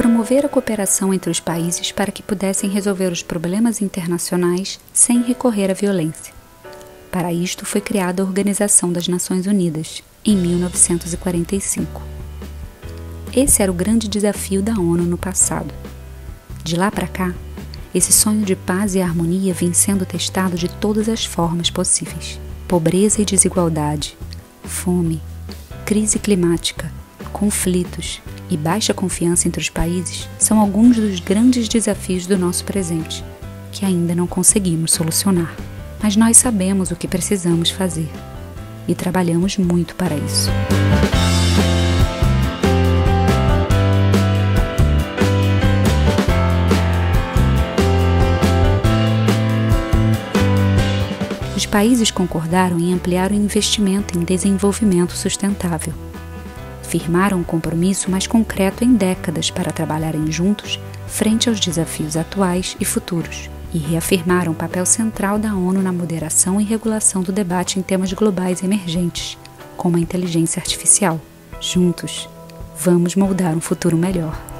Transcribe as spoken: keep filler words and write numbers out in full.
promover a cooperação entre os países para que pudessem resolver os problemas internacionais sem recorrer à violência. Para isto foi criada a Organização das Nações Unidas, em mil novecentos e quarenta e cinco. Esse era o grande desafio da ONU no passado. De lá para cá, esse sonho de paz e harmonia vem sendo testado de todas as formas possíveis. Pobreza e desigualdade, fome, crise climática, conflitos e baixa confiança entre os países são alguns dos grandes desafios do nosso presente, que ainda não conseguimos solucionar. Mas nós sabemos o que precisamos fazer e trabalhamos muito para isso. Os países concordaram em ampliar o investimento em desenvolvimento sustentável. Firmaram um compromisso mais concreto em décadas para trabalharem juntos frente aos desafios atuais e futuros, e reafirmaram o papel central da ONU na moderação e regulação do debate em temas globais emergentes, como a inteligência artificial. Juntos, vamos moldar um futuro melhor.